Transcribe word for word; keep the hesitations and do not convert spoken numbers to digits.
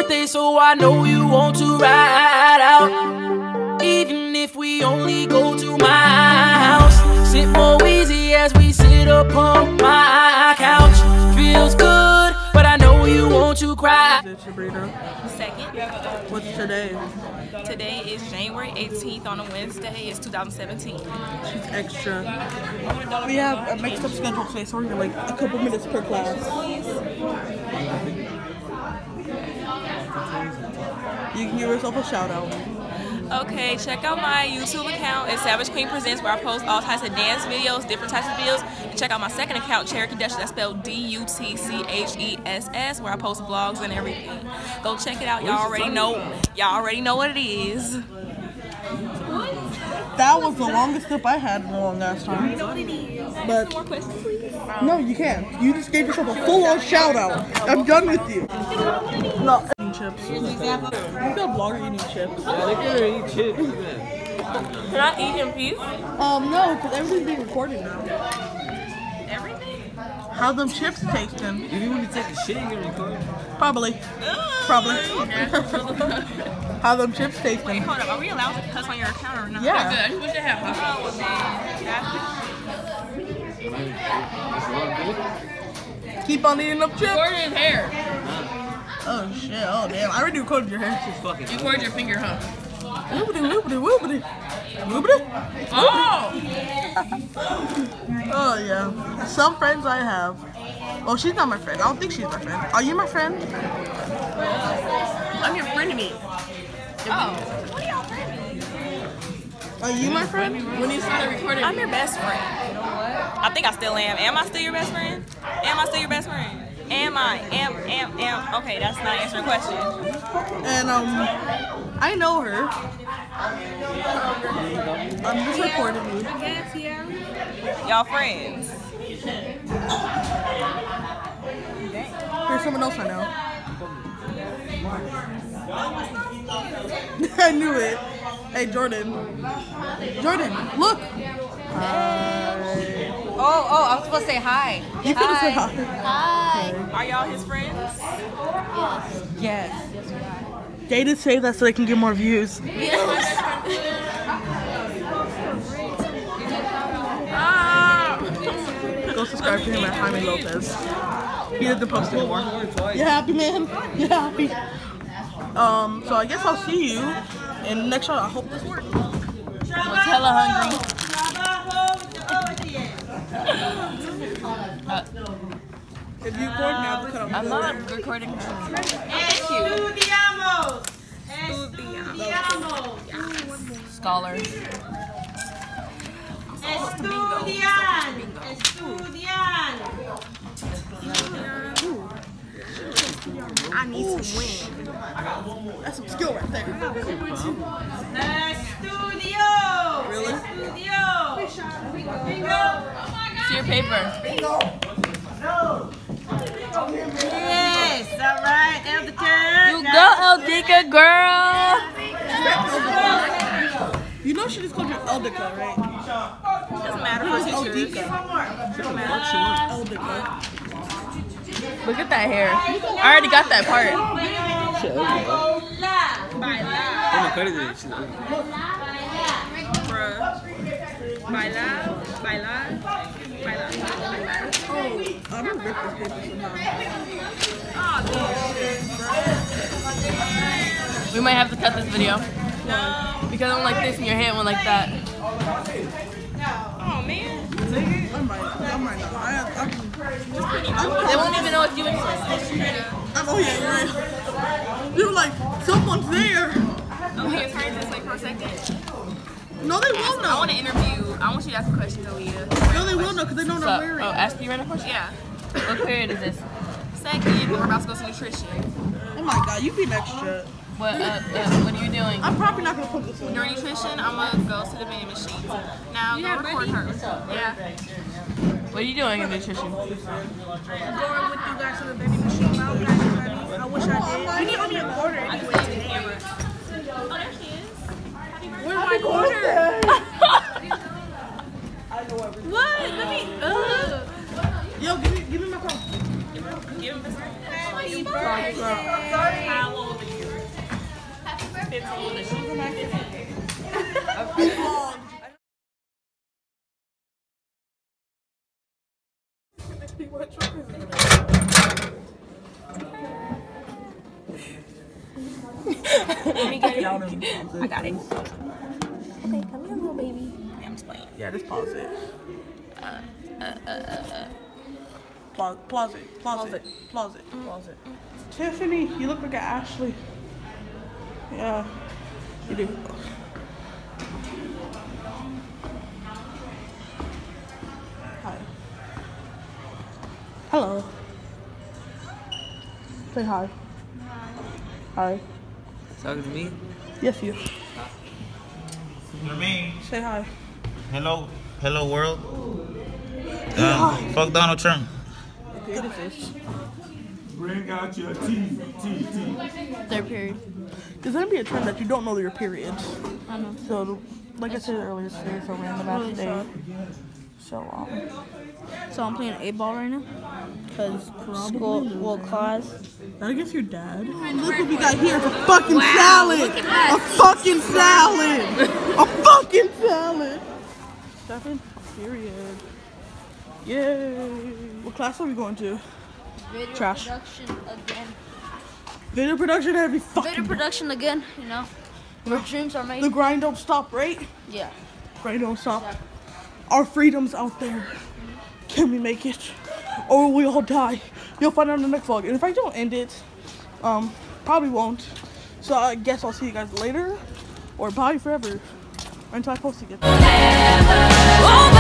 birthday, so I know you want to ride out. Even if we only go to my house, sip more easy as we sit upon my couch. Feels good, but I know you want to cry. Is it Sabrina? Second. What's today? Today is January eighteenth on a Wednesday. It's two thousand seventeen. She's extra. We have a mixed up schedule today, so we're gonna like a couple minutes per class. You can give yourself a shout out. Okay, check out my YouTube account. It's Savage Queen Presents, where I post all types of dance videos, different types of videos. And check out my second account, Cherokee Duchess. That's spelled D U T C H E S S, where I post vlogs and everything. Go check it out. Y'all already know. Y'all already know what it is. That was the longest clip I had in a long ass time. You know what it is. But More questions, please. no, you can't. You just gave yourself a full on shout out. I'm done with you. No. Eating chips. Look at a vlogger eating chips. Yeah, look at her eat chips. Can I eat in peace? Um, no, because everything's being recorded now. Everything? How them chips tasting? If you want to take a shit, you can record. Probably. Probably. How them chips tasting? Wait, hold up. Are we allowed to cuss on your account or not? Yeah. Good. I just wish I had my phone with me. Keep on eating them chips. Record his hair. Oh shit, oh damn. I already recorded your hair. She's fucking. You record your finger, huh? Woobity, woobity, woobity. Woobity? Oh! Oh yeah. Some friends I have. Oh, she's not my friend. I don't think she's my friend. Are you my friend? I'm your friend to me. Oh. What are y'all friends? Are you my friend? When you started recording, I'm your best friend. You know what? I think I still am. Am I still your best friend? Am I still your best friend? Am I? Am, am, am. Okay, that's not answering the question. And um, I know her. I'm just recording you. I guess, yeah. Y'all friends. Here's someone else I know. I knew it. Hey, Jordan. Jordan, look. Hi. Oh, oh, I was supposed to say hi. You could have said hi. Hi. Are y'all his friends? Yes. They did say that so they can get more views. Go subscribe to him at Jaime Lopez. He doesn't post anymore. You happy, man? You happy? Um, so I guess I'll see you in the next shot. I hope this works. I'm hella hungry. uh, If you record now, cut off. I'm not recording. Thank you. Scholar. Estudian. Estudian. I need to win. That's some skill right there. Estudio. Really? Estudio. Bingo. See your paper. Yes. All right, Eldika. You go, Eldika, girl. You know she just called you Eldika, right? Doesn't matter Who's for teachers. Eldika? Eldika. Look at that hair. I already got that part. Shit, okay. Don't cut it then. She's ugly. Baila, baila, baila. Oh, I'm gonna rip this paper somehow. We might have to cut this video. Because I don't like this in your hand, one like that. Oh man. I might, I might not. I, I'm, I'm, They won't even know it's you anyway. I'm, oh yeah, you're right. They were like, someone's there. Okay, turn this way for a second. No, they will I know. want to interview. I want you to ask a question, Aaliyah. No, they will know because they know what I'm So, wearing. oh, ask me a random question? Yeah. What period is this? Second, we're about to go to nutrition. Oh my god, you being extra. What, uh, uh, what are you doing? I'm probably not gonna put this in. During nutrition, I'm gonna go to the vending machine. Now, go record her. Yeah. What are you doing in nutrition? Going with you guys to the vending machine. I don't got anybody. I wish I did. You need only a quarter anyway today. Oh, there she is. Where's my quarter? What? Let me. Uh. Yo, give me, give me my phone. Give him this. Happy birthday. Down and pause it. I got it. Okay, come here, little baby. Yeah, I'm just playing. Yeah, just pause it. Uh, uh, uh, uh. Pause, pause it. Pause it. Pause it. Pause it. Tiffany, you look like an Ashley. Yeah, you do. Hi. Hello. Say hi. Hi. Talking to me? Yes, you. Jermaine, Say hi. hello, hello world. Um, fuck Donald Trump. What is this? Bring out your teeth, teeth, teeth. Third period. There's gonna be a trend that you don't know your periods. I know. So, like I said earlier, today is a random ass day. So, um, So I'm playing eight ball right now. Cause school, well, class. I guess your dad. Look what we got here. It's a fucking salad. A fucking salad. A fucking salad. Seven period. Yay. What class are we going to? Video Trash. production again. Video production every fucking. Video production again. You know, where dreams are made. The grind don't stop, right? Yeah. Grind don't stop. Our freedom's out there. Can we make it? Or will we all die? You'll find out in the next vlog. And if I don't end it, um, probably won't. So I guess I'll see you guys later. Or bye forever. Until I post again. Oh,